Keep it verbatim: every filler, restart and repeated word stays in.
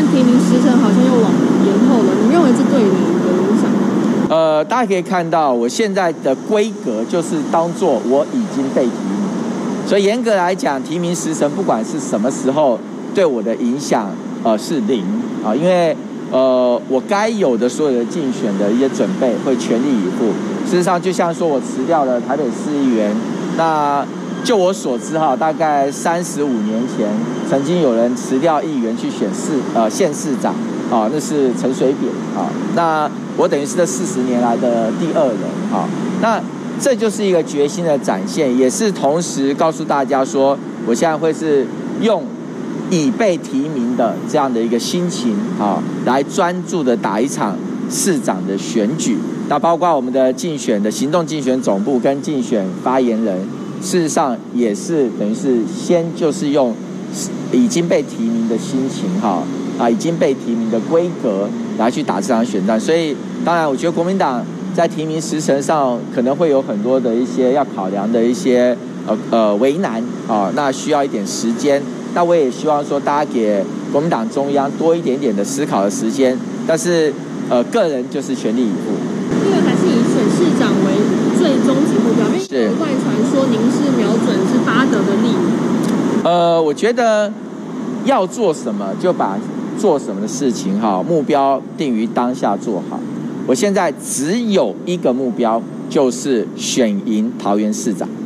提名时程好像又往延后了，你认为这对你有影响吗？ 呃，大家可以看到，我现在的规格就是当做我已经被提名，所以严格来讲，提名时程不管是什么时候，对我的影响呃是零啊，因为呃我该有的所有的竞选的一些准备会全力以赴。事实上，就像说我辞掉了台北市议员，那就我所知哈，大概三十五年前，曾经有人辞掉议员去选市呃县市长啊，那是陈水扁啊。那我等于是这四十年来的第二人啊。那这就是一个决心的展现，也是同时告诉大家说，我现在会是用已被提名的这样的一个心情啊，来专注的打一场市长的选举。那包括我们的竞选的行动竞选总部跟竞选发言人，事实上也是等于是先就是用已经被提名的心情哈啊，已经被提名的规格来去打这场选战。所以当然，我觉得国民党在提名时程上可能会有很多的一些要考量的一些呃呃为难啊，那需要一点时间。那我也希望说大家给国民党中央多一点点的思考的时间，但是呃个人就是全力以赴。 因为还是以选市长为最终极目标，因为有外传说您是瞄准是八德的立委。 呃，我觉得要做什么就把做什么的事情哈，目标定于当下做好。我现在只有一个目标，就是选赢桃园市长。